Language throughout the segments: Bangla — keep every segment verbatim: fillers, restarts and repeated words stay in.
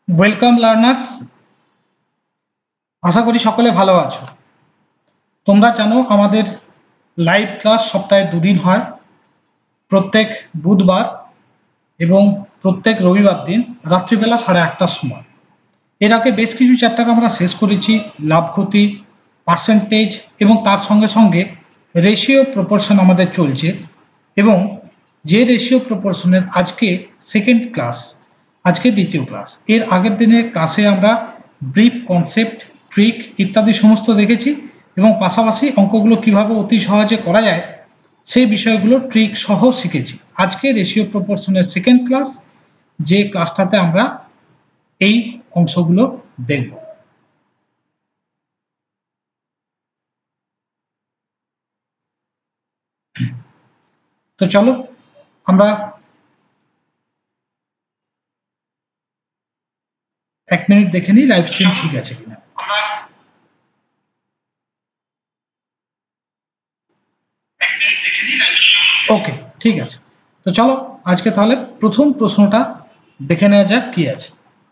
ওয়েলকাম লার্নার্স, আশা করি সকলে ভালো আছো। তোমরা জানো আমাদের লাইভ ক্লাস সপ্তাহে দুদিন হয়, প্রত্যেক বুধবার এবং প্রত্যেক রবিবার দিন রাত্রিবেলা সাড়ে আটটার সময়। এর আগে বেশ কিছু চ্যাপ্টার আমরা শেষ করেছি, লাভ ক্ষতি, পার্সেন্টেজ এবং তার সঙ্গে সঙ্গে রেশিও প্রপোর্শন আমাদের চলছে, এবং যে রেশিও প্রপোর্শনের আজকে সেকেন্ড ক্লাস, আজকে দ্বিতীয় ক্লাস। এর আগের দিনের ক্লাসে আমরা ব্রিফ কনসেপ্ট, ট্রিক ইত্যাদি সমস্ত দেখেছি এবং পাশাপাশি অঙ্কগুলো কিভাবে অতি সহজে করা যায় সেই বিষয়গুলো ট্রিক সহ শিখেছি। আজকে রেশিও প্রপোর্শনের সেকেন্ড ক্লাস, যে ক্লাসটাতে আমরা এই অংশগুলো দেখব। তো চলো আমরা এক মিনিট দেখে নিই লাইভ স্ট্রিম ঠিক আছে কিনা। ওকে, ঠিক আছে। তো চলো আজকে তাহলে প্রথম প্রশ্নটা দেখে নেওয়া যাক কি আছে।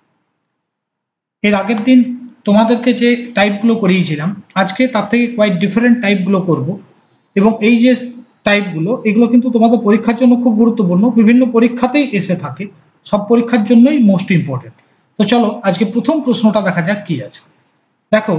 এর আগের দিন তোমাদেরকে যে টাইপগুলো করিয়েছিলাম, আজকে তার থেকে কোয়াইট ডিফারেন্ট টাইপগুলো করব, এবং এই যে টাইপগুলো এগুলো কিন্তু তোমাদের পরীক্ষার জন্য খুব গুরুত্বপূর্ণ, বিভিন্ন পরীক্ষাতেই এসে থাকে, সব পরীক্ষার জন্যই মোস্ট ইম্পর্টেন্ট। তো চলো আজকে প্রথম প্রশ্নটা দেখা যাক কি আছে। দেখো,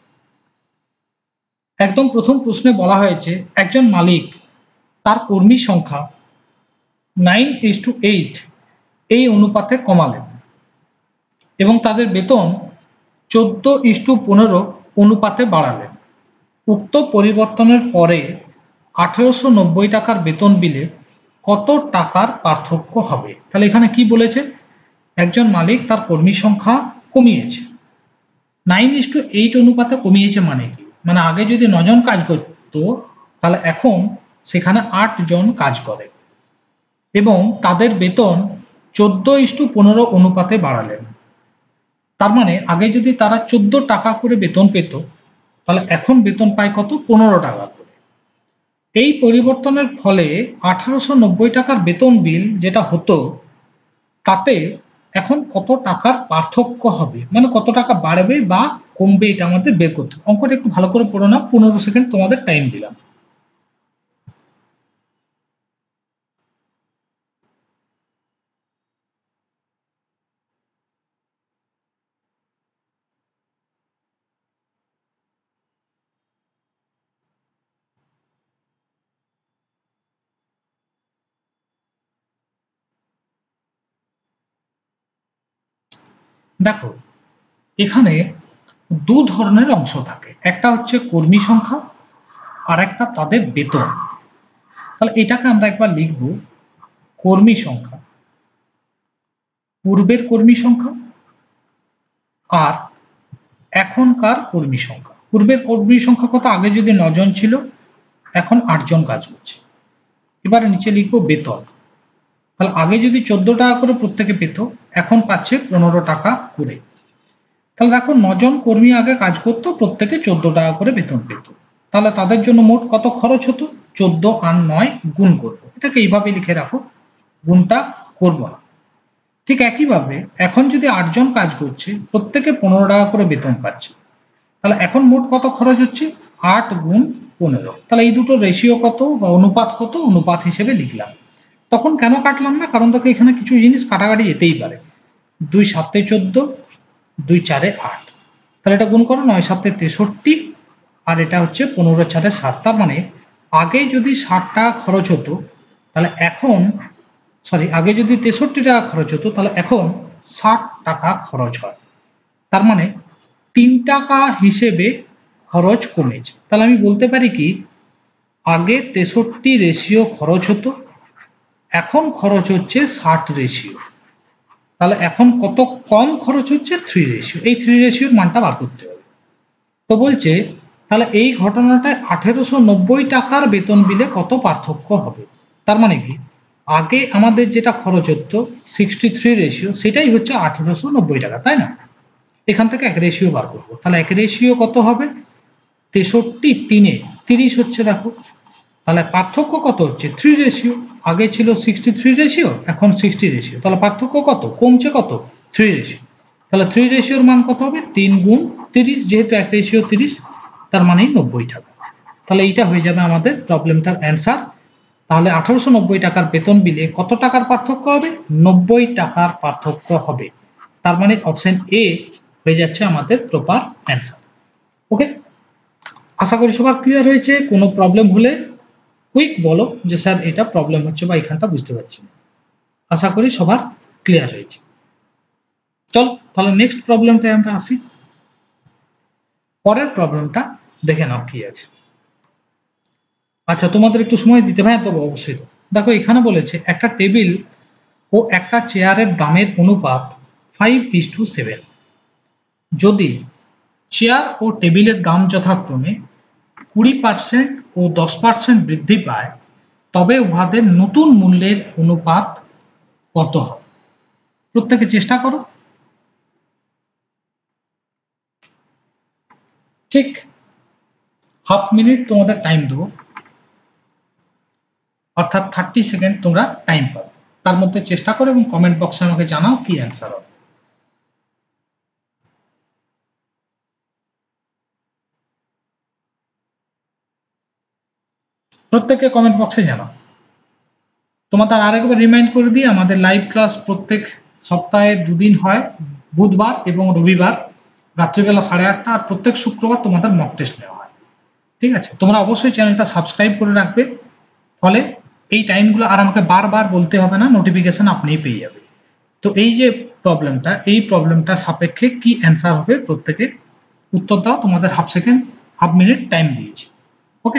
একদম প্রথম প্রশ্নে বলা হয়েছে একজন মালিক তার কর্মী সংখ্যা নাইন ইস টু এইট এই অনুপাতে কমালেন এবং তাদের বেতন চোদ্দ ইস টু পনেরো অনুপাতে বাড়ালেন। উক্ত পরিবর্তনের পরে আঠেরোশো নব্বই টাকার বেতন বিলে কত টাকার পার্থক্য হবে? তাহলে এখানে কি বলেছে, একজন মালিক তার কর্মী সংখ্যা কমিয়েছে, নাইন ইস টু এইট অনুপাতে কমিয়েছে। মানে কি, মানে আগে যদি নজন কাজ করতো তাহলে এখন সেখানে আট জন কাজ করে, এবং তাদের বেতন চোদ্দ ইস টু পনেরো অনুপাতে বাড়ালেন। তার মানে আগে যদি তারা চোদ্দ টাকা করে বেতন পেত, তাহলে এখন বেতন পায় কত? পনেরো টাকা করে। এই পরিবর্তনের ফলে আঠারোশো নব্বই টাকার বেতন বিল যেটা হতো, তাতে এখন কত টাকার পার্থক্য হবে, মানে কত টাকা বাড়বে বা কমবে, এটা আমাদের বের করতে হবে। অঙ্কটা একটু ভালো করে পড়ো না, পনেরো সেকেন্ড তোমাদের টাইম দিলাম। দেখো, এখানে দু ধরনের অংশ থাকে, একটা হচ্ছে কর্মী সংখ্যা আর একটা তাদের বেতন। তাহলে এটাকে আমরা একবার লিখব কর্মী সংখ্যা, পূর্বের কর্মী সংখ্যা আর এখনকার কর্মী সংখ্যা। পূর্বের কর্মী সংখ্যা কত? আগে যদি নজন ছিল, এখন আটজন কাজ করছে। এবারে নিচে লিখবো বেতন। তাহলে আগে যদি চোদ্দ টাকা করে প্রত্যেকে পেত, এখন পাচ্ছে পনেরো টাকা করে। তাহলে দেখো, নজন কর্মী আগে কাজ করতো, প্রত্যেকে চোদ্দ টাকা করে বেতন পেত। তাহলে তাদের জন্য মোট কত খরচ হতো? চোদ্দ আর নয় গুণ করবো, এটাকে এইভাবে লিখে রাখো, গুণটা করবো না। ঠিক একইভাবে এখন যদি আটজন কাজ করছে, প্রত্যেকে পনেরো টাকা করে বেতন পাচ্ছে, তাহলে এখন মোট কত খরচ হচ্ছে? আট গুণ পনেরো। তাহলে এই দুটো রেশিও কত বা অনুপাত কত? অনুপাত হিসেবে লিখলাম। তখন কেন কাটলাম না? কারণ দেখো, এখানে কিছু জিনিস কাটাকাটি যেতেই পারে। দুই সাতে চোদ্দ, দুই চারে আট, তাহলে এটা গুণ করো, নয় সাতে তেষট্টি, আর এটা হচ্ছে পনেরো চারে ষাট। তার মানে আগে যদি ষাট টাকা খরচ হতো, তাহলে এখন সরি আগে যদি তেষট্টি টাকা খরচ হতো, তাহলে এখন ষাট টাকা খরচ হয়। তার মানে তিন টাকা হিসেবে খরচ কমেছে। তাহলে আমি বলতে পারি কি, আগে তেষট্টি রেশিও খরচ হতো, এখন খরচ হচ্ছে ষাট রেশিও। তাহলে এখন কত কম খরচ হচ্ছে? Three ratio. এই থ্রি রেশিওর মানটা বার করতে হবে। তো বলছে তাহলে এই ঘটনাটায় আঠেরোশো নব্বই টাকার বেতন বিলে কত পার্থক্য হবে। তার মানে কি, আগে আমাদের যেটা খরচ হতো সিক্সটি থ্রি রেশিও, সেটাই হচ্ছে আঠেরোশো নব্বই টাকা, তাই না? এখান থেকে এক রেশিও বার করবো। তাহলে এক রেশিও কত হবে? তেষট্টি তিনে তিরিশ হচ্ছে, দেখো। তাহলে পার্থক্য কত হচ্ছে? Three ratio. আগে ছিল সিক্সটি থ্রি রেশিও, এখন সিক্সটি রেশিও। তাহলে পার্থক্য কত? কমছে কত? Three ratio. তাহলে থ্রি রেশিওর মান কত হবে? তিন গুণ তিরিশ, যেহেতু এক রেশিও তিরিশ, তার মানে নব্বই টাকা। তাহলে এইটা হয়ে যাবে আমাদের প্রবলেমটার অ্যান্সার। তাহলে আঠারোশো নব্বই টাকার বেতন বিলে কত টাকার পার্থক্য হবে? নব্বই টাকার পার্থক্য হবে। তার মানে অপশন এ হয়ে যাচ্ছে আমাদের প্রপার অ্যান্সার। ওকে, আশা করি সবার ক্লিয়ার হয়েছে। কোনো প্রবলেম হলে কুইক বলো যে স্যার এটা প্রবলেম হচ্ছে বা এখানটা বুঝতে পারছি না। আশা করি সবার ক্লিয়ার হয়েছে। চল তাহলে নেক্সট প্রবলেমটায় আমরা আসি। পরের প্রবলেমটা দেখে নাও কি আছে। আচ্ছা, তোমাদের একটু সময় দিতে ভাই, তবে অবশ্যই। দেখো এখানে বলেছে একটা টেবিল ও একটা চেয়ারের দামের অনুপাত ফাইভ ইস টু সেভেন। যদি চেয়ার ও টেবিলের দাম যথাক্রমে কুড়ি পার্সেন্ট ও দশ পার্সেন্ট বৃদ্ধি পায়, তবে উহাদের নতুন মূল্যের অনুপাত কত হবে? প্রত্যেকে চেষ্টা করো। ঠিক হাফ মিনিট তোমাদের টাইম দেবো, অর্থাৎ থার্টি সেকেন্ড তোমরা টাইম পাবে। তার মধ্যে চেষ্টা করো এবং কমেন্ট বক্সে আমাকে জানাও কি অ্যান্সার হবে। প্রত্যেককে কমেন্ট বক্সে জানাও। তোমাদের আরেকবার রিমাইন্ড করে দিই, আমাদের লাইভ ক্লাস প্রত্যেক সপ্তাহে দুদিন হয়, বুধবার এবং রবিবার রাত্রিবেলা সাড়ে আটটা, আর প্রত্যেক শুক্রবার তোমাদের মক টেস্ট নেওয়া হয়। ঠিক আছে, তোমরা অবশ্যই চ্যানেলটা সাবস্ক্রাইব করে রাখবে, ফলে এই টাইমগুলো আর আমাকে বারবার বলতে হবে না, নোটিফিকেশন আপনিই পেয়ে যাবে। তো এই যে প্রবলেমটা, এই প্রবলেমটার সাপেক্ষে কি অ্যান্সার হবে প্রত্যেকে উত্তর দাও। তোমাদের half second half minute time দিয়েছি। ওকে,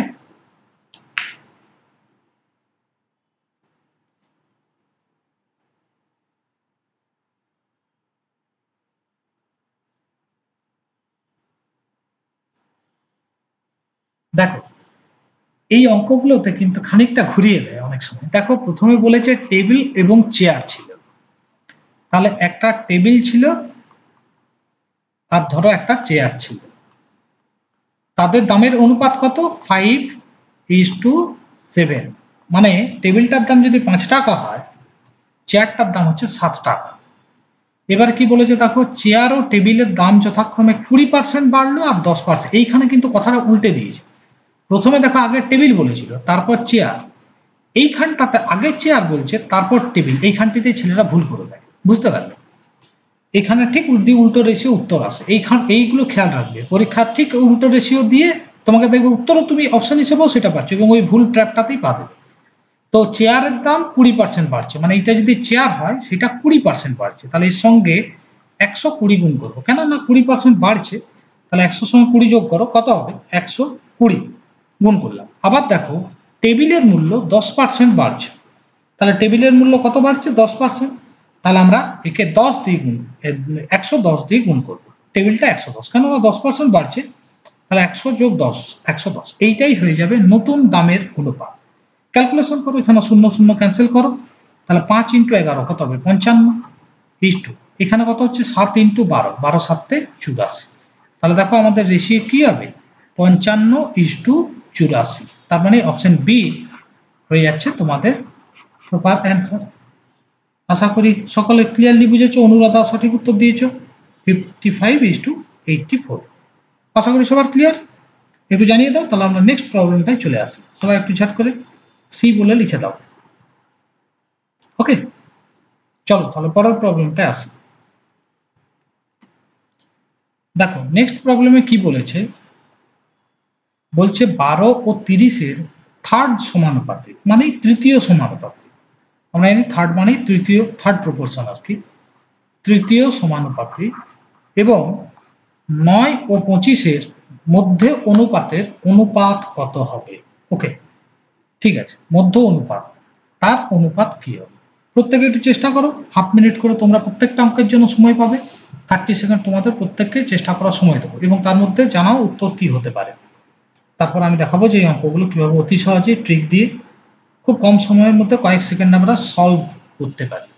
দেখো এই অঙ্কগুলোতে কিন্তু খানিকটা ঘুরিয়ে দেয় অনেক সময়। দেখো প্রথমে বলেছে টেবিল এবং চেয়ার ছিল, তাহলে একটা টেবিল ছিল আর ধরো একটা চেয়ার ছিল, তাদের দামের অনুপাত কত? Five is to seven. মানে টেবিলটার দাম যদি পাঁচ টাকা হয়, চেয়ারটার দাম হচ্ছে সাত টাকা। এবার কি বলেছে দেখো, চেয়ার ও টেবিলের দাম যথাক্রমে কুড়ি পার্সেন্ট বাড়লো আর দশ পার্সেন্ট। এইখানে কিন্তু কথাটা উল্টে দিয়েছে। প্রথমে দেখো আগে টেবিল বলেছিল, তারপর চেয়ার। এইখানটাতে আগে চেয়ার বলছে, তারপর টেবিল। এইখানটিতে ছেলেরা ভুল করে দেয়, বুঝতে পারলে? এখানে ঠিক উল্টি উল্টো রেশিও উত্তর আসে। এইখান এইগুলো খেয়াল রাখবে, পরীক্ষার ঠিক উল্টো রেশিও দিয়ে তোমাকে দেখবে উত্তরও তুমি অপশন হিসেবেও সেটা পাচ্ছ, এবং ওই ভুল ট্র্যাপটাতেই পাবে। তো চেয়ারের দাম কুড়ি পার্সেন্ট বাড়ছে, মানে এটা যদি চেয়ার হয় সেটা কুড়ি পার্সেন্ট বাড়ছে, তাহলে এর সঙ্গে একশো কুড়ি গুণ করবো, কেন না কুড়ি পার্সেন্ট বাড়ছে। তাহলে একশোর সঙ্গে কুড়ি যোগ করো, কত হবে? একশো কুড়ি গুণ করলাম। আবার দেখো টেবিলের মূল্য দশ পার্সেন্ট বাড়ছে, তাহলে টেবিলের মূল্য কত বাড়ছে? দশ পার্সেন্ট। তাহলে আমরা একে দশ দিয়ে গুণ, একশো দশ দিয়ে গুণ করবো। টেবিলটা একশো দশ, কেননা দশ পার্সেন্ট বাড়ছে, তাহলে একশো যোগ দশ, একশো দশ। এইটাই হয়ে যাবে নতুন দামের অনুপাত। ক্যালকুলেশন করো, এখানে শূন্য শূন্য ক্যান্সেল করো, তাহলে পাঁচ ইন্টু এগারো কত হবে? পঞ্চান্ন ইস টু, এখানে কত হচ্ছে? সাত ইন্টু বারো, বারো সাতে চুরাশি। তাহলে দেখো আমাদের রেশিও কি হবে? পঞ্চান্ন ইস টু চুরাশি। তার মানে অপশন বি হয়ে যাচ্ছে তোমাদের প্রপার অ্যান্সার। আশা করি সকলে ক্লিয়ারলি বুঝেছো, অনুরাধা সঠিক উত্তর দিয়েছো fifty five is to eighty four. আশা করি সবার ক্লিয়ার। একটু জানিয়ে দাও, তাহলে আমরা নেক্সট প্রবলেমটাই চলে আসি। সবাই একটু ঝট করে সি বলে লিখে দাও। ওকে, চলো তাহলে পরের প্রবলেমটায় আসি। দেখো নেক্সট প্রবলেমে কি বলেছে, বলছে বারো ও তিরিশের থার্ড সমানুপাতিক, মানে তৃতীয় সমানুপাতিক। আমরা জানি থার্ড মানে তৃতীয়, থার্ড প্রপোর্শন আর কি, তৃতীয় সমানুপাতিক। এবং নয় ও পঁচিশের মধ্যে অনুপাতের অনুপাত কত হবে? ওকে, ঠিক আছে, মধ্য অনুপাত, তার অনুপাত কি হবে? প্রত্যেকে একটু চেষ্টা করো, হাফ মিনিট করে তোমরা প্রত্যেকটা অঙ্কের জন্য সময় পাবে। থার্টি সেকেন্ড তোমাদের প্রত্যেককে চেষ্টা করার সময় দেবো, এবং তার মধ্যে জানাও উত্তর কি হতে পারে। তারপর আমি দেখাবো যে এই অঙ্কগুলো কিভাবে অতি সহজে ট্রিক দিয়ে খুব কম সময়ের মধ্যে কয়েক সেকেন্ড আমরা সলভ করতে পারি।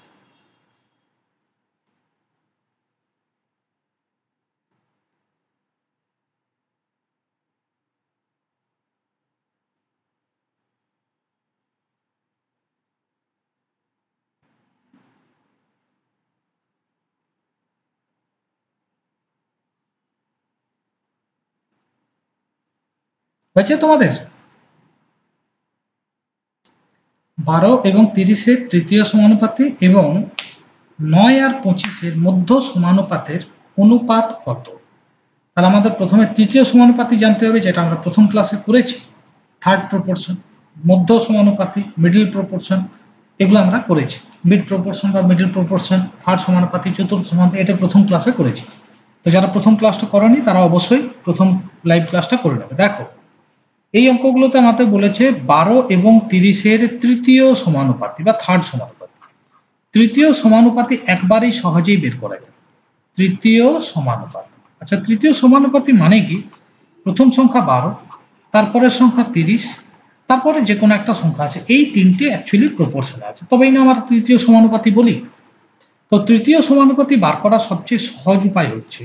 হয়েছে তোমাদের? বারো এবং তিরিশের তৃতীয় সমানুপাতি এবং নয় আর পঁচিশের মধ্য সমানুপাতের অনুপাত কত? তাহলে আমাদের প্রথমে তৃতীয় সমানুপাতি জানতে হবে, যেটা আমরা প্রথম ক্লাসে করেছি। থার্ড প্রপোর্শন, মধ্য সমানুপাতি, মিডল প্রপোর্শন, এগুলো আমরা করেছি। মিড প্রপোর্শন বা মিডল প্রপোর্শন, থার্ড সমানুপাতি, চতুর্থ সমানুপাতি, এটা প্রথম ক্লাসে করেছি। তো যারা প্রথম ক্লাসটা করেনি তারা অবশ্যই প্রথম লাইভ ক্লাসটা করে নেবে। দেখো এই অঙ্কগুলোতে আমাদের বলেছে বারো এবং তিরিশের তৃতীয় সমানুপাতি বা থার্ড সমানুপাতি। তৃতীয় সমানুপাতি একবারেই সহজেই বের করা যায়। তৃতীয় সমানুপাতি, আচ্ছা তৃতীয় সমানুপাতি মানে কি? প্রথম সংখ্যা বারো, তারপরের সংখ্যা তিরিশ, তারপরে যে কোনো একটা সংখ্যা আছে, এই তিনটে অ্যাকচুয়ালি প্রপোর্শনে আছে, তবেই না আমরা তৃতীয় সমানুপাতি বলি। তো তৃতীয় সমানুপাতি বার করার সবচেয়ে সহজ উপায় হচ্ছে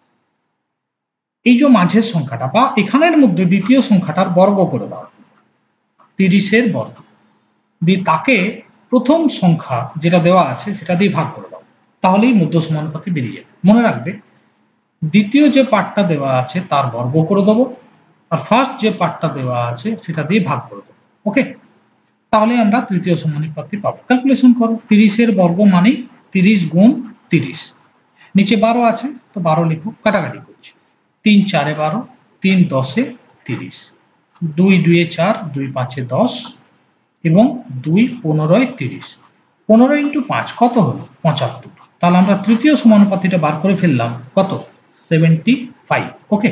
এই যে মাঝের সংখ্যাটা বা এখানের মধ্যে দ্বিতীয় সংখ্যাটার বর্গ করে দাও, তিরিশের বর্গ দিয়ে তাকে প্রথম সংখ্যা যেটা দেওয়া আছে সেটা দিয়ে ভাগ করে দাও, তাহলেই মধ্য সমানুপাতি বেরিয়ে যাবে। মনে রাখবে দ্বিতীয় যে পার্টটা দেওয়া আছে তার বর্গ করে দেবো, আর ফার্স্ট যে পার্টটা দেওয়া আছে সেটা দিয়ে ভাগ করে দেবো। ওকে, তাহলে আমরা তৃতীয় সমানুপাতি পাবো। ক্যালকুলেশন করো, তিরিশের বর্গ মানে তিরিশ গুণ তিরিশ, নিচে বারো আছে তো বারো লিখো, কাটাকাটি করছি, তিন চারে বারো, তিন দশে তিরিশ, দুই দুয়ে চার, দুই পাঁচে দশ এবং দুই পনেরোয় তিরিশ। পনেরো ইন্টু পাঁচ কত হলো? পঁচাত্তর। তাহলে আমরা তৃতীয় সমানুপাতিটা বার করে ফেললাম, কত? Seventy five. ওকে,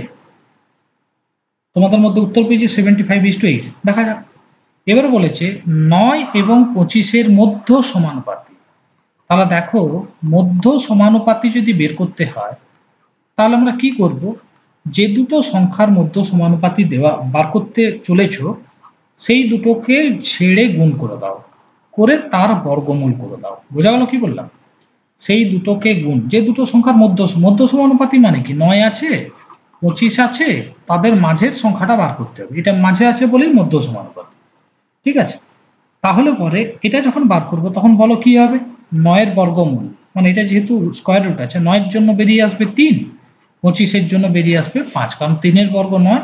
তোমাদের মধ্যে উত্তর পেয়েছি seventy five is to eight. দেখা যাক, এবার বলেছে নয় এবং পঁচিশের মধ্য সমানুপাতি। তাহলে দেখো মধ্য সমানুপাতি যদি বের করতে হয় তাহলে আমরা কি করব, যে দুটো সংখ্যার মধ্য সমানুপাতি দেওয়া বার করতে চলেছ সেই দুটোকে ছেড়ে গুণ করে দাও, করে তার বর্গমূল করে দাও। বোঝা গেল কি বললাম? সেই দুটোকে গুণ, যে দুটো সংখ্যার মধ্য মধ্য সমানুপাতি মানে কি, নয় আছে পঁচিশ আছে, তাদের মাঝের সংখ্যাটা বার করতে হবে, এটা মাঝে আছে বলেই মধ্য সমানুপাতি। ঠিক আছে, তাহলে পরে এটা যখন বার করব তখন বলো কি হবে, নয়ের বর্গমূল মানে এটা যেহেতু স্কোয়ার রুট আছে, নয়ের জন্য বেরিয়ে আসবে তিন, পঁচিশের জন্য বেরিয়ে আসবে পাঁচ, কারণ তিনের বর্গ নয়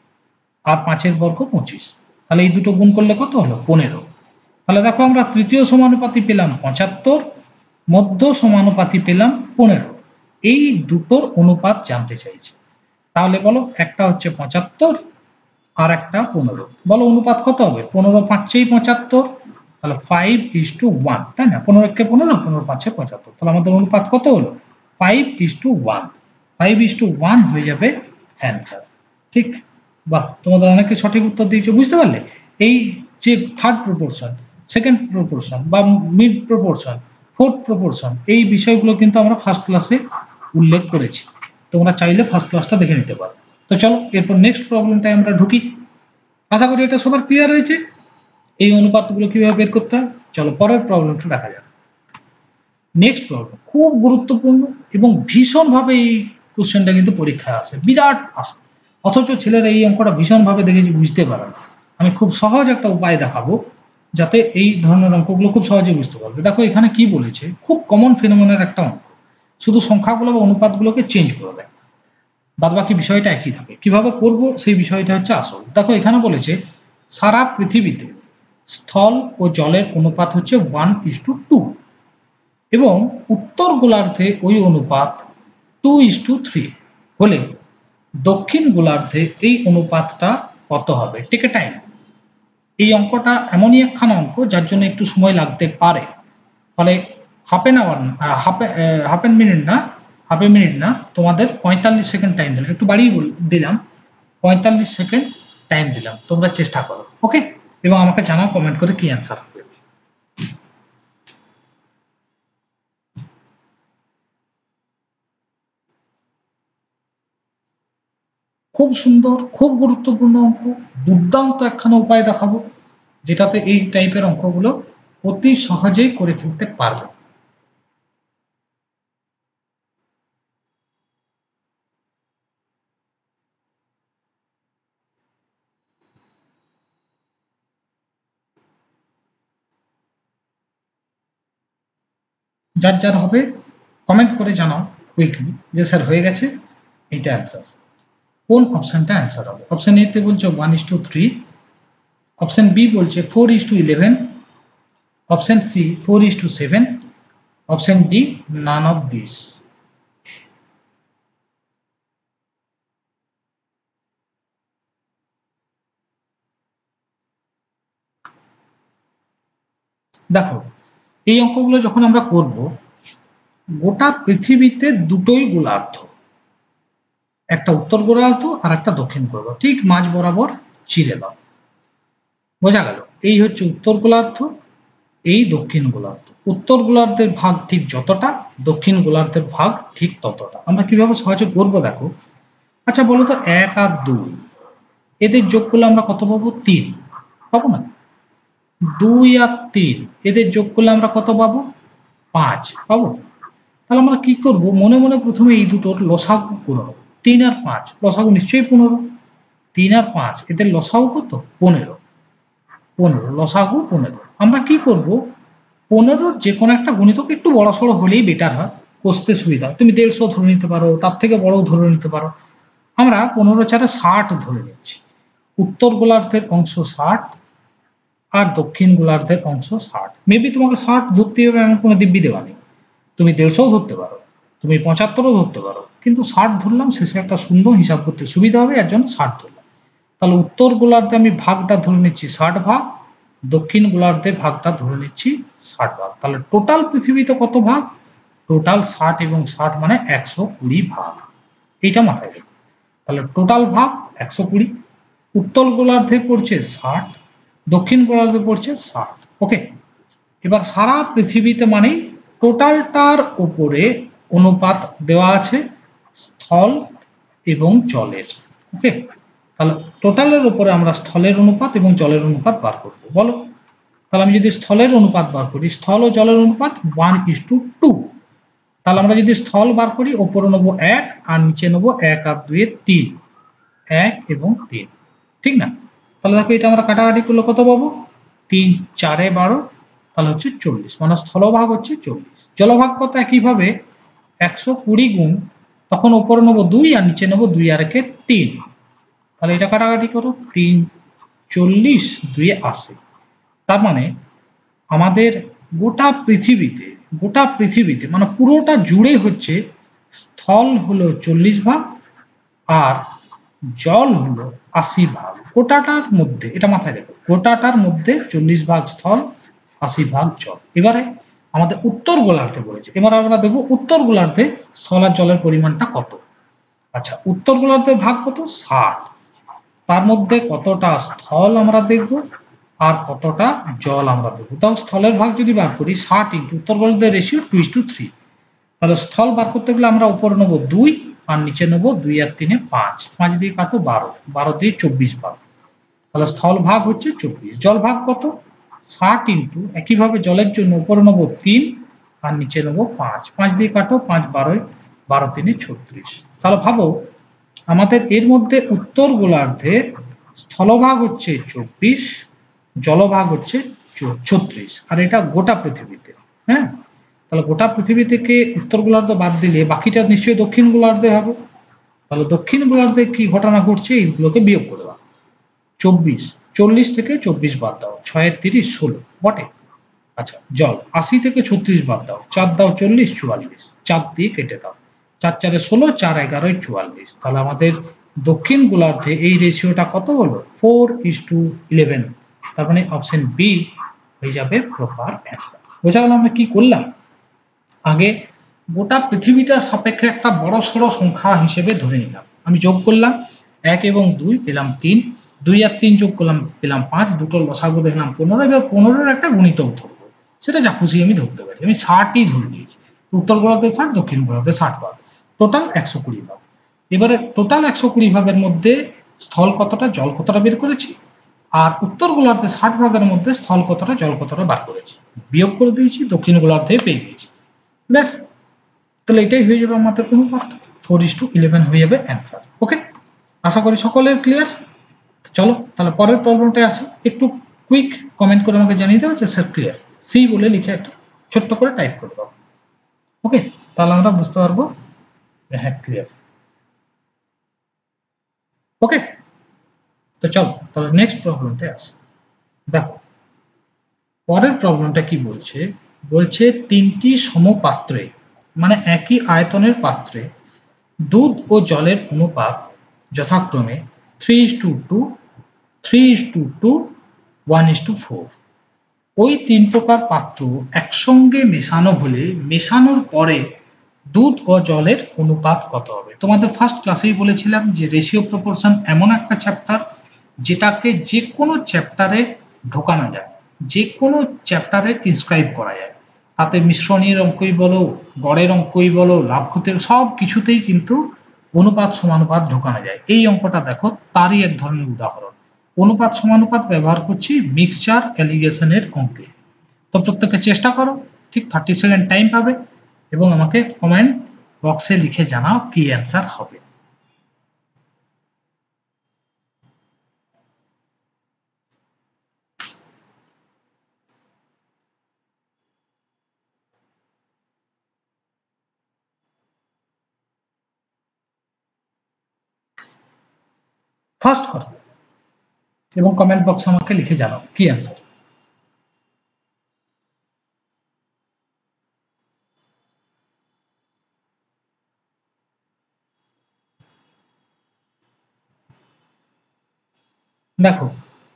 আর পাঁচের বর্গ পঁচিশ। তাহলে এই দুটো গুণ করলে কত হলো? পনেরো। তাহলে দেখো আমরা তৃতীয় সমানুপাতি পেলাম পঁচাত্তর, মধ্য সমানুপাতি পেলাম পনেরো। এই দুটোর অনুপাত জানতে চাইছি। তাহলে বলো, একটা হচ্ছে পঁচাত্তর আর একটা পনেরো, বলো অনুপাত কত হবে? পনেরো পাঁচেই পঁচাত্তর, তাহলে ফাইভ ইস টু ওয়ান, তাই না? পনেরো কে পনেরো, পনেরো পাঁচে পঁচাত্তর, তাহলে আমাদের অনুপাত কত হলো? Five is to one. Five is to one হয়ে যাবে অ্যান্সার। ঠিক, বাহ, তোমাদের অনেকে সঠিক উত্তর দিয়েছো। বুঝতে পারলে এই যে থার্ড প্রপোর্শন, সেকেন্ড প্রপোর্শন বা মিড প্রপোর্শন, ফোর্থ প্রপোর্শন, এই বিষয়গুলো কিন্তু আমরা ফার্স্ট ক্লাসে উল্লেখ করেছি। তোমরা চাইলে ফার্স্ট ক্লাসটা দেখে নিতে পারো। তো চলো এরপর নেক্সট প্রবলেমটায় আমরা ঢুকি। আশা করি এটা সবার ক্লিয়ার হয়েছে এই অনুপাতগুলো কিভাবে বের করতে হয়। চলো পরের প্রবলেমটা দেখা যাক। নেক্সট প্রবলেম খুব গুরুত্বপূর্ণ এবং ভীষণভাবে এই কোশ্চেনটা কিন্তু পরীক্ষায় আসে, বিরাট আসে, অথচ ছেলেরা এই অঙ্কটা ভীষণভাবে দেখেছি বুঝতে পারে না। আমি খুব সহজ একটা উপায় দেখাবো যাতে এই ধরনের অঙ্কগুলো খুব সহজে বুঝতে পারবে। দেখো এখানে কি বলেছে, খুব কমন ফিনোমেনার একটা অঙ্ক, শুধু সংখ্যাগুলো বা অনুপাতগুলোকে চেঞ্জ করে দেয়, বাদ বাকি বিষয়টা একই থাকে। কিভাবে করব সেই বিষয়টা হচ্ছে আসল। দেখো এখানে বলেছে সারা পৃথিবীতে স্থল ও জলের অনুপাত হচ্ছে ওয়ান ইস টু টু এবং উত্তর গোলার্ধে ওই অনুপাত টু ইস টু থ্রি হলে দক্ষিণ গোলার্ধে এই অনুপাতটা কত হবে? Take a time. এই অঙ্কটা এমনই একখানা অঙ্ক যার জন্য একটু সময় লাগতে পারে, ফলে half an hour half half an minute না হাফ এ মিনিট না তোমাদের পঁয়তাল্লিশ সেকেন্ড টাইম দিলাম, একটু বাড়িয়ে দিলাম, পঁয়তাল্লিশ সেকেন্ড টাইম দিলাম, তোমরা চেষ্টা করো। ওকে, এবং আমাকে জানাও কমেন্ট করে কি অ্যান্সার হবে। খুব সুন্দর, খুব গুরুত্বপূর্ণ অঙ্ক, দুর্দান্ত একখানা উপায় দেখাবো যেটাতে এই টাইপের অঙ্কগুলো অতি সহজেই করে ফেলতে পারবে। যার যার হবে কমেন্ট করে জানাও কুইকলি যে স্যার হয়ে গেছে, এইটা অ্যান্সার। কোন অপশনটা অ্যান্সার হবে? অপশন এ তে বলছে one is to three, option B বলছে four is to eleven, option C four is to seven, option D none of this. দেখো, এই অঙ্কগুলো যখন আমরা করব, গোটা পৃথিবীতে দুটোই গোলার্ধ, একটা উত্তর গোলার্ধ আর একটা দক্ষিণ গোলার্ধ, ঠিক মাঝ বরাবর চিরে দাও, বোঝা গেল? এই হচ্ছে উত্তর গোলার্ধ, এই দক্ষিণ গোলার্ধ। উত্তর গোলার্ধের ভাগ ঠিক যতটা, দক্ষিণ গোলার্ধের ভাগ ঠিক ততটা। আমরা কিভাবে সহজে করবো দেখো। আচ্ছা বলো তো, এক আর দুই এদের যোগ করলে আমরা কত পাবো? তিন পাবো না? দুই আর তিন এদের যোগ করলে আমরা কত পাবো? পাঁচ পাবো। তাহলে আমরা কি করব, মনে মনে প্রথমে এই দুটোর লসাগু করে নেবো। তিন আর পাঁচ লসাগু নিশ্চয়ই পনেরো, তিন আর পাঁচ এদের লসাগু কত? পনেরো। পনেরো লসাগু পনেরো। আমরা কি করব, পনেরোর যে কোনো একটা গুণিতক একটু বড় সড়ো হলেই বেটার হয়, কষতে সুবিধা। তুমি দেড়শো ধরে নিতে পারো, তার থেকে বড় ধরে নিতে পারো। আমরা পনেরো চারে ষাট ধরে নিচ্ছি। উত্তর গোলার্ধের অংশ ষাট আর দক্ষিণ গোলার্ধের অংশ ষাট। মেবি তোমাকে ষাট ধরতে হবে এমন কোনো দিব্যি দেওয়া নেই, তুমি দেড়শোও ধরতে পারো, তুমি পঁচাত্তরও ধরতে পারো, কিন্তু ষাট ধরলাম, শেষে একটা শূন্য হিসাব করতে সুবিধা হবে, এর জন্য ষাট ধরলাম। তাহলে উত্তর গোলার্ধে আমি ভাগটা ধরে নিচ্ছি ষাট ভাগ, দক্ষিণ গোলার্ধে ভাগটা ধরে নিচ্ছি ষাট ভাগ। তাহলে টোটাল পৃথিবীতে কত ভাগ? টোটাল ষাট এবং ষাট মানে একশো কুড়ি ভাগ। এইটা মাথায় রাখবে। তাহলে টোটাল ভাগ একশো কুড়ি। উত্তর গোলার্ধে পড়ছে ষাট, দক্ষিণ গোলার্ধে পড়ছে ষাট। ওকে, এবার সারা পৃথিবীতে মানে টোটালটার উপরে অনুপাত দেওয়া আছে স্থল এবং জলের। ওকে, তাহলে টোটালের উপরে আমরা স্থলের অনুপাত এবং জলের অনুপাত বার করব। বলো, তাহলে আমি যদি স্থলের অনুপাত বার করি, স্থল ও জলের অনুপাত ওয়ান ইস টু টু। তাহলে আমরা যদি স্থল বার করি, ওপরে নেবো এক আর নিচে নেবো এক আর দুয়ে তিন, এক এবং তিন, ঠিক না? তাহলে দেখো এটা আমরা কাটাকাটি করলে কত পাবো? তিন চারে বারো, তাহলে হচ্ছে চল্লিশ, মানে স্থলভাগ হচ্ছে চল্লিশ। জলভাগ কত? একইভাবে একশো কুড়ি গুণ, তখন ওপরে নেবো দুই আর নিচে নেবো দুই আর একে তিন, তাহলে এটা কাটাকাটি করো, তিন চল্লিশ দুই আশি। তার মানে আমাদের গোটা পৃথিবীতে, গোটা পৃথিবীতে মানে পুরোটা জুড়ে হচ্ছে স্থল হলো চল্লিশ ভাগ আর জল হলো আশি ভাগ। গোটাটার মধ্যে, এটা মাথায় রেখো, গোটাটার মধ্যে চল্লিশ ভাগ স্থল, আশি ভাগ জল। এবারে আমাদের উত্তর গোলার্ধে বলেছে, এবার আমরা দেখবো উত্তর গোলার্ধে স্থল আর জলের পরিমাণটা কত। আচ্ছা, উত্তর গোলার্ধের ভাগ কত? ষাট। তার মধ্যে কতটা স্থল আমরা দেখব আর কতটা জল আমরা দেখব। তাহলে স্থলের ভাগ যদি বার করি, ষাট ইন্টু উত্তর গোলার্ধের ratio two is to three. তাহলে স্থল বার করতে গেলে আমরা উপরে নেবো দুই আর নিচে নেবো দুই আর তিনে পাঁচ, পাঁচ দিয়ে কাটো বারো, বারো দিয়ে চব্বিশ ভাগ। তাহলে স্থল ভাগ হচ্ছে চব্বিশ। জল ভাগ কত? ষাট ইন্টু একইভাবে জলের জন্য উপরে নেবো তিন আর নিচে নেবো পাঁচ, পাঁচ দিয়ে কাটো, পাঁচ বারোয়, বারো তিনে ছত্রিশ। তাহলে ভাবো আমাদের এর মধ্যে উত্তর গোলার্ধে স্থলভাগ হচ্ছে চব্বিশ, জলভাগ হচ্ছে ছত্রিশ, আর এটা গোটা পৃথিবীতে। হ্যাঁ, তাহলে গোটা পৃথিবী থেকে উত্তর গোলার্ধ বাদ দিলে বাকিটা নিশ্চয়ই দক্ষিণ গোলার্ধে হবে। তাহলে দক্ষিণ গোলার্ধে কি ঘটনা ঘটছে, এইগুলোকে বিয়োগ করে দাও। চব্বিশ, চল্লিশ থেকে চব্বিশ বাদ দাও, ছয় তিরিশ ষোলো, বটে। আচ্ছা, জল আশি থেকে ছত্রিশ বাদ দাও, চার দাও চল্লিশ, চুয়াল্লিশ, চার দিয়ে কেটে দাও, চার চারে ষোলো, চার এগারোয় চুয়াল্লিশ। তাহলে আমাদের দক্ষিণ গোলার্ধে এই রেশিওটা কত হলো? Four is to eleven. তার মানে অপশন বি হয়ে যাবে প্রপার অ্যান্সার। বোঝা গেল আমরা কি করলাম? আগে গোটা পৃথিবীটার সাপেক্ষে একটা বড় সড়ো সংখ্যা হিসেবে ধরে নিলাম, আমি যোগ করলাম এক এবং দুই, পেলাম তিন, দুই আর তিন যোগ করলাম পেলাম পাঁচ, দুটো লসাগু দেখলাম পনেরো। এবার পনেরোর একটা গুণিতক ধরবো, সেটা যা খুশি আমি ধরতে পারি, আমি ষাটই ধরে নিয়েছি। উত্তর গোলার্ধে ষাট, দক্ষিণ গোলার্ধে ষাট ভাগ, টোটাল একশো কুড়ি ভাগ। এবারে টোটাল একশো কুড়ি ভাগের মধ্যে স্থল কতটা জল কতটা বের করেছি, আর উত্তর গোলার্ধে ষাট ভাগের মধ্যে স্থল কতটা জল কতটা বার করেছি, বিয়োগ করে দিয়েছি, দক্ষিণ গোলার্ধে পেয়ে গেছি। ব্যাস, তাহলে এটাই হয়ে যাবে আমাদের অনুপাত, ফোর ইস টু ইলেভেন হয়ে যাবে অ্যান্সার। ওকে, আশা করি সকলের ক্লিয়ার। চলো তাহলে পরের প্রবলেমটায় আসি। একটু কুইক কমেন্ট করে আমাকে জানিয়ে দাও যে স্যার ক্লিয়ার, সি বলে লিখে একটা ছোট্ট করে টাইপ করে দাও। ওকে, তাহলে আমরা বুঝতে পারবো হ্যাঁ ক্লিয়ার। ওকে, তো চলো তাহলে নেক্সট প্রবলেমটা আসে। দেখো পরের প্রবলেমটা কি বলছে, বলছে তিনটি সমপাত্রে মানে একই আয়তনের পাত্রে দুধ ও জলের অনুপাত যথাক্রমে three is to two, three is to two, one is to four. ওই তিন প্রকার পাত্র একসঙ্গে মেশানো হলে মেশানোর পরে দুধ ও জলের অনুপাত কত হবে? তোমাদের ফার্স্ট ক্লাসেই বলেছিলাম যে রেশিও প্রপোর্শন এমন একটা চ্যাপ্টার যেটাকে যে কোনো চ্যাপ্টারে ঢোকানো যায়, যে কোনো চ্যাপ্টারে ইনস্ক্রাইব করা যায়। তাতে মিশ্রণের অঙ্কই বলো, গড়ের অঙ্কই বলো, লাভ ক্ষতির সব কিছুতেই কিন্তু অনুপাত সমানুপাত ঢোকানো যায়। এই অঙ্কটা দেখো তারই এক ধরনের উদাহরণ। অনুপাত সমানুপাত ব্যবহার করছি মিক্সচার অ্যালিগেশনের অঙ্কে। তো প্রত্যেকে চেষ্টা করো, ঠিক থার্টি সেকেন্ড টাইম পাবে এবং আমাকে কমেন্ট বক্সে লিখে জানাও কি অ্যান্সার হবে। ফার্স্ট করো এবং কমেন্ট বক্সে আমাকে লিখে জানাও কি অ্যান্সার। দেখো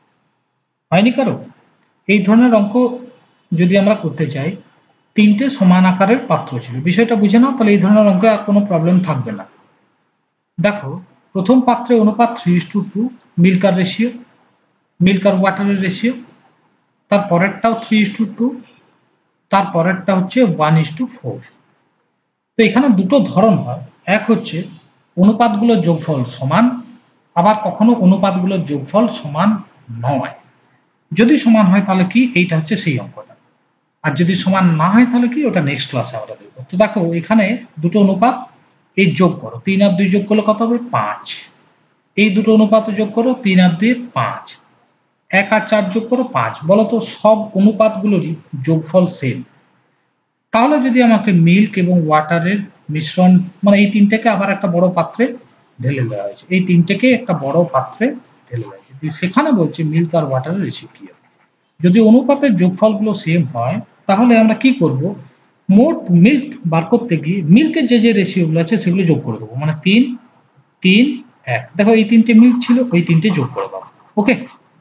হয়নি কারো? এই ধরনের অঙ্ক যদি আমরা করতে চাই, তিনটে সমান আকারের পাত্র ছিল, বিষয়টা বুঝে নাও, তাহলে এই ধরনের অঙ্কে আর কোনো প্রবলেম থাকবে না। দেখো প্রথম পাত্রে অনুপাত three is to two, milk আর রেশিও, মিল্ক আর ওয়াটারের রেশিও। তার পরেরটাও থ্রি ইস টু টু, তার পরেরটা হচ্ছে ওয়ান ইস টু ফোর। তো এখানে দুটো ধরন হয়, এক হচ্ছে অনুপাতগুলোর যোগফল সমান, আবার কখনো অনুপাতগুলোর যোগফল সমান নয়। যদি সমান হয় তাহলে কি, এইটা হচ্ছে সেই অঙ্কটা। আর যদি সমান না হয় তাহলে কি, ওটা নেক্সট ক্লাসে আমরা দেখবো। তো দেখো এখানে দুটো অনুপাত, এই যোগ করো, তিন আর দুই যোগ করলে কত হবে? পাঁচ। এই দুটো অনুপাত যোগ করো, তিন আর দুই পাঁচ, এক আর চার যোগ করো পাঁচ। বলতো সব অনুপাতগুলোরই যোগফল সেম। তাহলে যদি আমাকে মিল্ক এবং ওয়াটারের মিশ্রণ, মানে এই তিনটাকে আবার একটা বড় পাত্রে ঢেলে দেওয়া হয়েছে, এই তিনটাকে একটা বড় পাত্রে ঢেলে দেওয়া হয়েছে, সেখানে বলছে মিল্ক আর ওয়াটারের রেশিও কি হবে। যদি অনুপাতের যোগফলগুলো সেম হয় তাহলে আমরা কি করব, মোট মিল্ক বার করতে গিয়ে মিল্কের যে যে রেশিওগুলো আছে সেগুলো যোগ করে দেবো, মানে তিন, তিন, এক। দেখো এই তিনটে মিল্ক ছিল, ওই তিনটে যোগ করে দাও। Okay,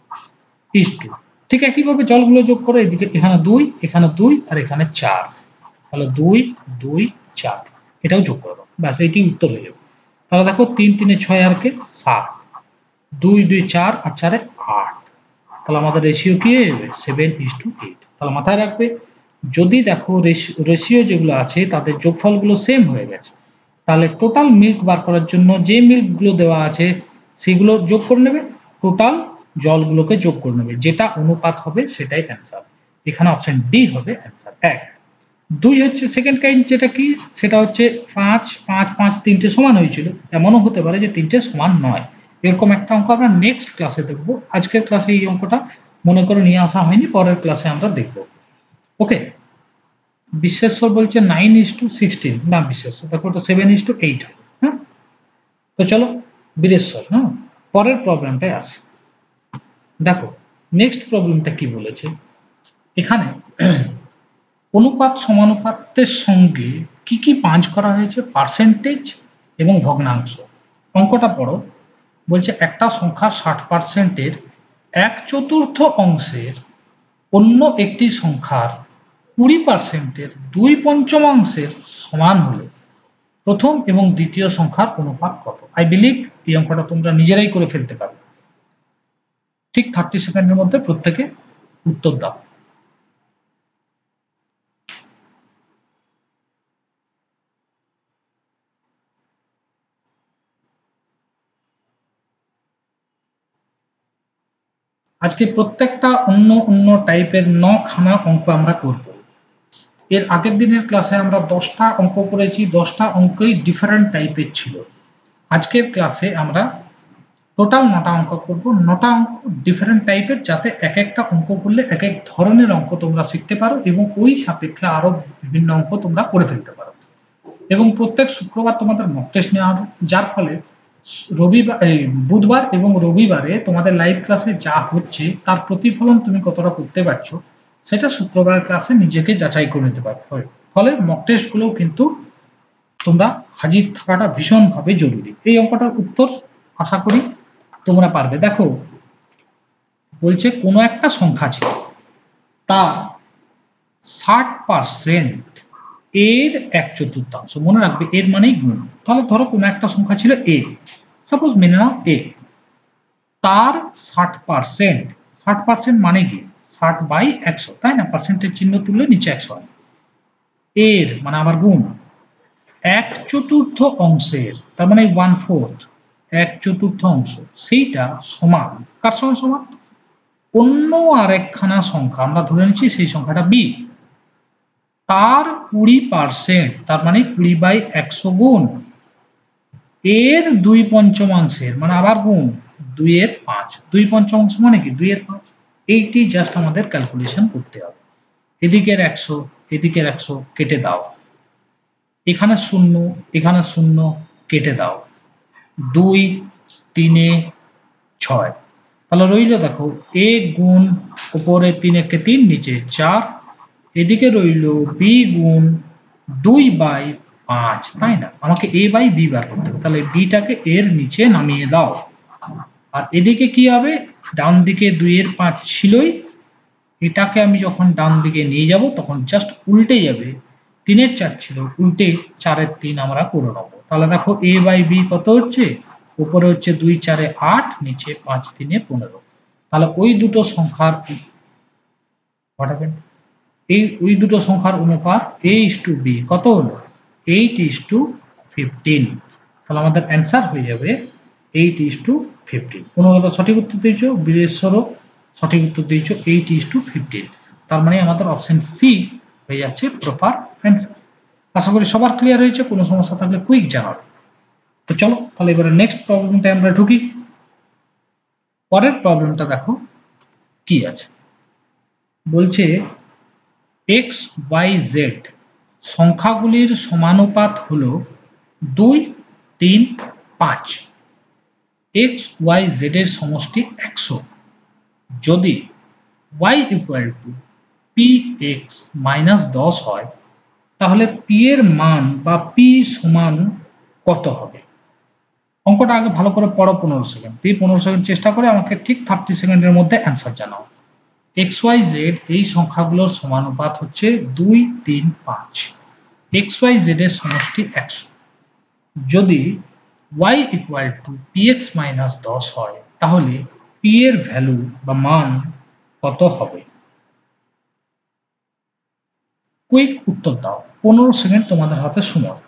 is to. ঠিক একইভাবে জলগুলো যোগ করো, এদিকে এখানে দুই, এখানে দুই, আর এখানে চার। তাহলে দুই, দুই, চার, এটাও যোগ করে দাও, ব্যাস এইটি উত্তর হয়ে যাবে। তাহলে দেখো তিন তিনে ছয় আর কে সাত, দুই দুই চার আর চারে আট। তাহলে আমাদের রেশিও কি হয়ে যাবে? Seven is to eight. তাহলে মাথায় রাখবে, যদি দেখো রেশিও যেগুলো আছে তাদের যোগফলগুলো সেম হয়ে গেছে, তাহলে টোটাল মিল্ক বার করার জন্য যে মিল্কগুলো দেওয়া আছে সেগুলো যোগ করে নেবে, টোটাল জলগুলোকে যোগ করে নেবে, যেটা অনুপাত হবে সেটাই অ্যান্সার। এখানে অপশন ডি হবে অ্যান্সার। এক। দুই হচ্ছে সেকেন্ড কাইন্ড, যেটা কি, সেটা হচ্ছে পাঁচ পাঁচ পাঁচ তিনটে সমান হয়েছিল, এমনও হতে পারে যে তিনটে সমান নয়। এরকম একটা অঙ্ক আমরা নেক্সট ক্লাসে দেখবো, আজকের ক্লাসে এই অঙ্কটা মনে করে নিয়ে আসা হয়নি, পরের ক্লাসে আমরা দেখব। ওকে, বিশ্বেশ্বর বলছে নাইন ইস টু সিক্সটিন, না বিশ্বেশ্বর দেখো ওটা সেভেন ইস টু এইট। হ্যাঁ, তো চলো বীরেশ্বর, হ্যাঁ পরের প্রবলেমটায় আসি। দেখো নেক্সট প্রবলেমটা কি বলেছে, এখানে অনুপাত সমানুপাতের সঙ্গে কি কি পাঁচ করা হয়েছে, পার্সেন্টেজ এবং ভগ্নাংশ। অঙ্কটা পড়ো, বলছে একটা সংখ্যা ষাট পার্সেন্টের এক চতুর্থ অংশের অন্য একটি সংখ্যার কুড়ি পার্সেন্টের দুই পঞ্চমাংশের সমান হলে প্রথম এবং দ্বিতীয় সংখ্যার অনুপাত কত? আই বিলিভ এই অঙ্কটা তোমরা নিজেরাই করে ফেলতে পারবে। ঠিক থার্টি সেকেন্ডের মধ্যে প্রত্যেকে উত্তর দাও। আজকে প্রত্যেকটা অন্য অন্য টাইপের নখানা অঙ্ক আমরা করব। এর আগের দিনের ক্লাসে আমরা দশটা অঙ্ক করেছি, দশটা অঙ্কই ডিফারেন্ট টাইপের ছিল। আজকের ক্লাসে আমরা টোটাল নটা অঙ্ক করব, নটা অঙ্ক ডিফারেন্ট টাইপের, যাতে এক একটা অঙ্ক করলে এক এক ধরনের অঙ্ক তোমরা শিখতে পারো এবং ওই সাপেক্ষে আরো বিভিন্ন অঙ্ক তোমরা করে ফেলতে পারো। এবং প্রত্যেক শুক্রবার তোমাদের মক টেস্ট নেওয়া হবে, যার ফলে রবিবার বুধবার এবং রবিবারে তোমাদের লাইভ ক্লাসে যা হচ্ছে তার প্রতিফলন তুমি কতটা করতে পারছো সেটা শুক্রবার ক্লাসে নিজেকে যাচাই করে নিতে পারবে। ফলে মক টেস্টগুলোও কিন্তু তোমরা হাজির থাকাটা ভীষণভাবে জরুরি। এই অঙ্কটার উত্তর আশা করি তোমরা পারবে। দেখো বলছে কোনো একটা সংখ্যা ছিল, তা ষাট পার্সেন্ট এর এক চতুর্থাংশ, মনে রাখবে এর মানেই গুণ। তাহলে ধরো কোনো একটা সংখ্যা ছিল এ, সাপোজ মেনে নাও এ, তার ষাট পার্সেন্ট, ষাট পার্সেন্ট মানে কি ষাট বাই একশো, তাই না, পার্সেন্টের চিহ্ন তুললে নিচে একশো হয়, এর মানে আবার গুণ এক চতুর্থ অংশের, তার মানে ওয়ান ফোর্থ, এক চতুর্থ অংশ, সেইটা সমান কার সঙ্গে সমান, অন্য আরেকখানা সংখ্যা, আমরা ধরে নিচ্ছি সেই সংখ্যাটা বি, তার কুড়ি পার্সেন্ট, তার মানে কুড়ি বাই একশো গুণ এর দুই পঞ্চমাংশের, মানে আবার গুণ দুই এর পাঁচ, দুই পঞ্চমাংশ মানে কি দুই এর পাঁচ। এইটি জাস্ট আমাদের ক্যালকুলেশন করতে হবে। এদিকের একশো এদিকের একশো কেটে দাও, এখানে শূন্য এখানে শূন্য কেটে দাও, দুই তিনে ছয়, তাহলে রইল দেখো এ গুণ উপরে তিন একে তিন নিচে চার, এদিকে রইল বি গুণ দুই বাই পাঁচ, তাই না, আমাকে এ বাই বি বার করতে হবে, তাহলে বিটাকে এর নিচে নামিয়ে দাও। আর এদিকে কি হবে, ডান দিকে দুই এর পাঁচ ছিলই, এটাকে আমি যখন ডান দিকে নিয়ে যাব তখন জাস্ট উল্টে যাবে, তিনের চার ছিল উল্টে চারের তিন আমরা করে নেবো। তাহলে দেখো এ বাই বি কত হচ্ছে, উপরে হচ্ছে দুই চারে আট, নিচে পাঁচ তিনে পনেরো। তাহলে ওই দুটো সংখ্যার এই ওই দুটো সংখ্যার অনুপাত এ ইস টু বি কত হলো, এইট ইস টু ফিফটিন। তাহলে আমাদের অ্যান্সার হয়ে যাবে এইট ইস টু ফিফটিন। পনেরোটা সঠিক উত্তর দিয়েছ, বীরেশ্বরও সঠিক উত্তর দিয়েছ এইট ইস টু ফিফটিন। তার মানে আমাদের অপশন সি হয়ে যাচ্ছে প্রপার অ্যান্সার। আশা করি সবার ক্লিয়ার হয়েছে, কোনো সমস্যা থাকলে কুইক জানাবে। তো চলো তাহলে এবারে নেক্সট প্রবলেমটা আমরা ঢুকি। পরের প্রবলেমটা দেখো কি আছে, বলছে এক্স ওয়াই জেড সংখ্যাগুলির সমানুপাত হলো দুই তিন পাঁচ, এক্স ওয়াই জেড এর সমষ্টি একশো, যদি Y equal to P x minus দশ হয় তাহলে পি এর মান বা পি সমান কত হবে। অঙ্কটা আগে ভালো করে পড়ো পনেরো সেকেন্ড, এই পনেরো সেকেন্ড চেষ্টা করে আমাকে ঠিক থার্টি সেকেন্ডের মধ্যে অ্যান্সার জানাও। এক্স ওয়াই জেড এই সংখ্যাগুলোর সমানুপাত হচ্ছে দুই তিন পাঁচ, এক্স ওয়াই জেড এর সমষ্টি একশো, যদি Y equal to P x minus দশ হয় তাহলে পি এর ভ্যালু বা মান কত হবে। কুইক উত্তর দাও, পনেরো সেকেন্ড তোমাদের হাতে সময়।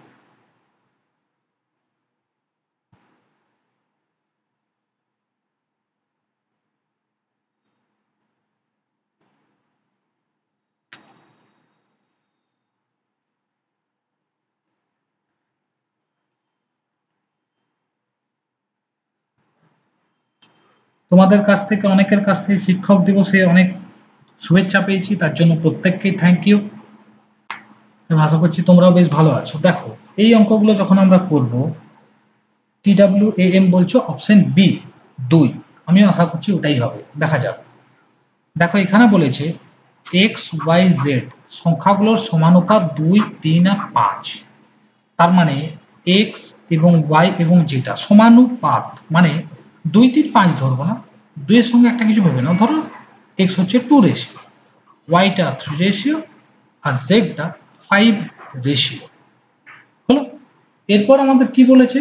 তোমাদের কাছ থেকে অনেকের কাছ থেকে শিক্ষক দিবসে অনেক শুভেচ্ছা পেয়েছি, তার জন্য প্রত্যেককেই থ্যাংক ইউ। আশা করছি তোমরাও বেশ ভালো আছো। দেখো এই অঙ্কগুলো যখন আমরা করব, টি ডাব্লিউ এ এম বলছো অপশন বি দুই, আমিও আশা করছি ওটাই হবে, দেখা যাক। দেখো এখানে বলেছে এক্স ওয়াই জেড সংখ্যাগুলোর সমানুপাত দুই তিন আর পাঁচ, তার মানে এক্স এবং ওয়াই এবং যেটা সমানুপাত মানে দুই তিন পাঁচ ধরবো না, দুইয়ের সঙ্গে একটা কিছু ভেবে নাও, ধরো এক্স হচ্ছে টু রেশিও, ওয়াইটা থ্রি রেশিও আর জেডটা ফাইভ রেশিও হলো। এরপর আমাদের কি বলেছে,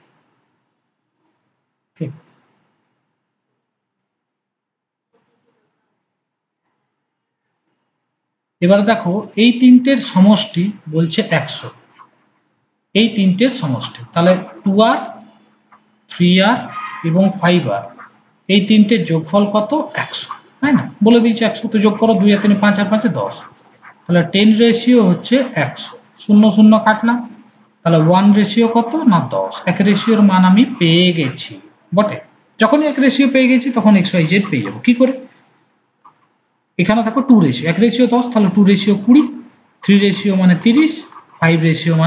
এবার দেখো এই তিনটের সমষ্টি বলছে একশো, এই তিনটের সমষ্টি, তাহলে টু আর থ্রি আর এবং ফাইভ আর এই তিনটের যোগফল কত একশো, তাই না, বলে দিয়েছে একশো, তো যোগ করো দুই আর তিন পাঁচ আর পাঁচে দশ, তাহলে টেন রেশিও হচ্ছে একশো, শূন্য শূন্য কাটলাম, তাহলে ওয়ান রেশিও কত না দশ, এক রেশিওর মান আমি পেয়ে গেছি বটে। যখনই এক রেশিও পেয়ে গেছি তখন এক্স ওয়াই জেড পেয়ে যাবো কি করে, এখানে দেখো টু রেশিও, এক রেশিও দশ, তাহলে টু রেশিও কুড়ি, থ্রি রেশিও মানে তিরিশ, ফাইভ রেশিও মানে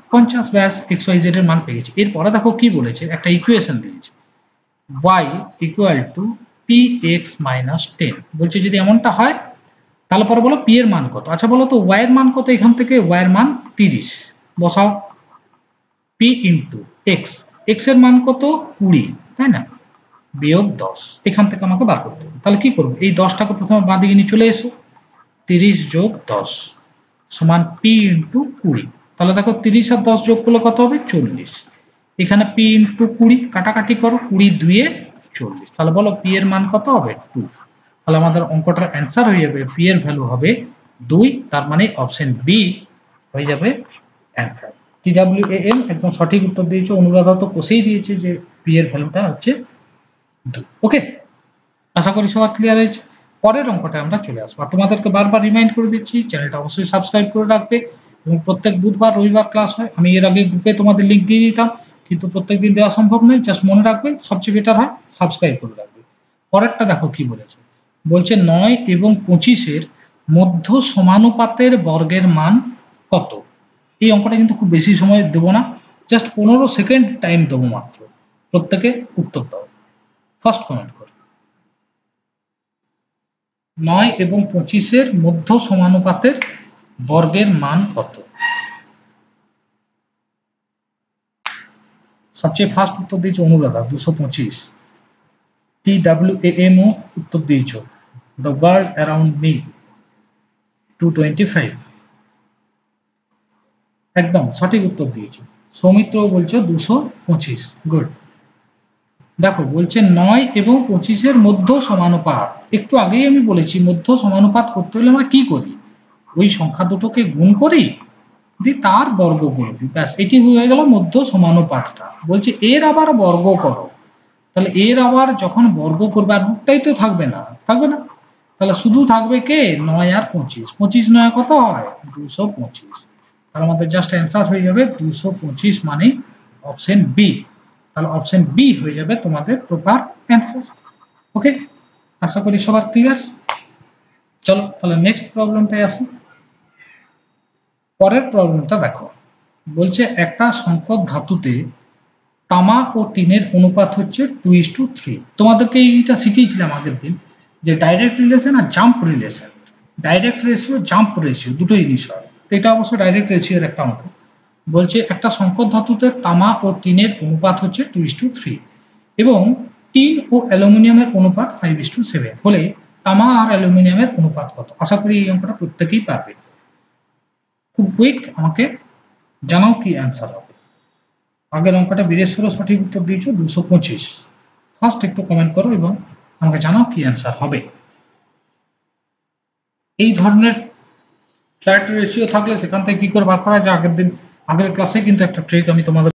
পঞ্চাশ, ব্যাস এক্স ওয়াই জেড এর মান পেয়ে গেছি। এরপরে দেখো কি বলেছে, একটা ইকুয়েশন দিয়েছে y equal to P x minus ten. বলছে যদি এমনটা হয় তাহলে পরে বলো পি এর মান কত। আচ্ছা বলো তো y এর মান কত, এখান থেকে y এর মান তিরিশ বসাও, p ইন্টু এক্স, এক্স এর মান কত কুড়ি, তাই না, বিয়োগ দশ, এখান থেকে আমাকে বার করতে হবে। তাহলে কি করবো, এই দশটাকে প্রথমে বাঁ দিকে নিয়ে চলে এসো, তিরিশ যোগ দশ সমান পি ইন্টু কুড়ি। তাহলে দেখো তিরিশ আর দশ যোগ করলে কত হবে, চল্লিশ। এখানে পি ইন্টু কুড়ি কাটাকাটি করো, কুড়ি দুইয়ে চল্লিশ। তাহলে বলো পি এর মান কত হবে, টু। তাহলে আমাদের অঙ্কটার অ্যান্সার হয়ে যাবে পি এর ভ্যালু হবে দুই, তার মানে অপশন বি হয়ে যাবে answer. T W A M একদম সঠিক উত্তর দিয়েছে, অনুরাধা তো কষেই দিয়েছে যে পি এর ভ্যালুটা হচ্ছে দুই। ওকে, আশা করি সবার ক্লিয়ার হয়েছে। পরের অঙ্কটা আমরা চলে আসবো। তোমাদেরকে বারবার রিমাইন্ড করে দিচ্ছি, চ্যানেলটা অবশ্যই সাবস্ক্রাইব করে রাখবে এবং প্রত্যেক বুধবার রবিবার ক্লাস হয়। আমি এর আগে গ্রুপে তোমাদের লিঙ্ক দিয়ে দিতাম, কিন্তু প্রত্যেকদিন দেওয়া সম্ভব নয়, জাস্ট মনে রাখবে, সবচেয়ে বেটার হয় সাবস্ক্রাইব করে রাখবে। পরেরটা দেখো কি বলেছে, বলছে নয় এবং পঁচিশের মধ্য সমানুপাতের বর্গের মান কত। এই অঙ্কটা কিন্তু খুব বেশি সময় দেবো না, জাস্ট পনেরো সেকেন্ড টাইম দেবো মাত্র, প্রত্যেকে উত্তর দাও। ফার্স্ট কমেন্ট করো, নয় এবং পঁচিশের মধ্য সমানুপাতের বর্গের মান কত। সবচেয়ে ফার্স্ট উত্তর দিয়েছে অনুরাধা, দুশো পঁচিশ। টি ডাব্লিউ এ এম ও উত্তর দিয়েছ, the world around me, two twenty five. একদম সঠিক উত্তর দিয়েছো। সৌমিত্র বলছো দুশো পঁচিশ, গুড। দেখো বলছে নয় এবং পঁচিশের মধ্য সমানুপাত। একটু আগেই আমি বলেছি মধ্য সমানুপাত করতে হলে আমরা কি করি, ওই সংখ্যা দুটোকে গুণ করি, দিয়ে তার বর্গ করে দিই, ব্যাস এটি হয়ে গেল মধ্য সমানুপাতটা। বলছে এর আবার বর্গ করো, তাহলে এর আবার যখন বর্গ করবে আর রূপটাই তো থাকবে না, থাকবে না, তাহলে শুধু থাকবে কে, নয় আর পঁচিশ, পঁচিশ নয় কত হয়, দুশো পঁচিশ। তাহলে আমাদের জাস্ট অ্যান্সার হয়ে যাবে দুশো পঁচিশ, মানে অপশন বি। তাহলে অপশন বি হয়ে যাবে তোমাদের প্রপার অ্যান্সার। ওকে, আশা করি সবার ক্লিয়ার। চলো তাহলে নেক্সট প্রবলেমটাই আসি। পরের প্রবলেমটা দেখো, বলছে একটা সংকর ধাতুতে তামা ও টিনের অনুপাত হচ্ছে টু ইস টু থ্রি। তোমাদেরকে এইটা শিখিয়েছিলাম আগের দিন, যে ডাইরেক্ট রিলেশন আর jump relation. Direct ratio, jump ratio দুটো জিনিস হয়, তো এটা অবশ্য ডাইরেক্ট রেশিওর একটা অঙ্ক। বলছে একটা সংকর ধাতুতে তামা ও টিনের অনুপাত হচ্ছে টু ইস টু থ্রি এবং টিন ও অ্যালুমিনিয়ামের অনুপাত ফাইভ ইস টু সেভেন হলে তামা আর অ্যালুমিনিয়ামের অনুপাত কত। আশা করি এই অঙ্কটা প্রত্যেকেই পারবে। খুব কুইক, আমাকে জানাও কি অ্যান্সার হবে। আগের অঙ্কটা বীরেশ্বর সঠিক উত্তর দিয়েছো, দুশো পঁচিশ। ফার্স্ট একটু কমেন্ট করো এবং আমাকে জানাও কি অ্যান্সার হবে। এই ধরনের ফ্ল্যাট রেশিও থাকলে সেখান থেকে কি করে বার করা যায়, আগের দিন আগের ক্লাসে কিন্তু একটা ট্রিক আমি তোমাদের